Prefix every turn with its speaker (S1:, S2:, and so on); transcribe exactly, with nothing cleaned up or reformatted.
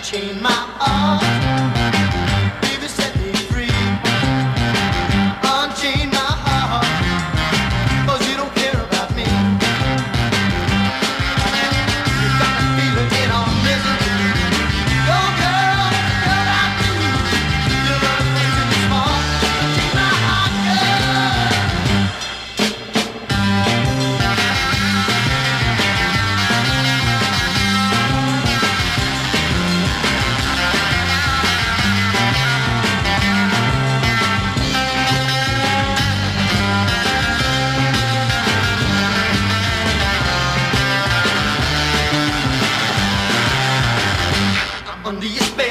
S1: unchain my heart. Baby, set me free. Unchain my heart, 'cause you don't care about me. You got me feeling in all misery. Go girl, girl, I do. You love me too small. Unchain my heart, girl. Under your spell.